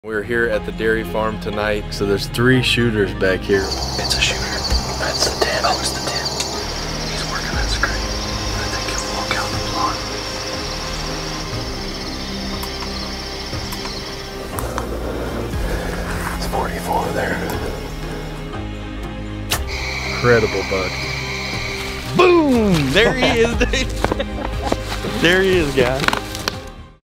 We're here at the dairy farm tonight, so there's 3 shooters back here. It's a shooter. That's the 10. Oh, it's the 10. He's working that screen. I think he'll walk out the block. It's 44 there. Incredible buck. Boom! There he is, dude. There he is, guys.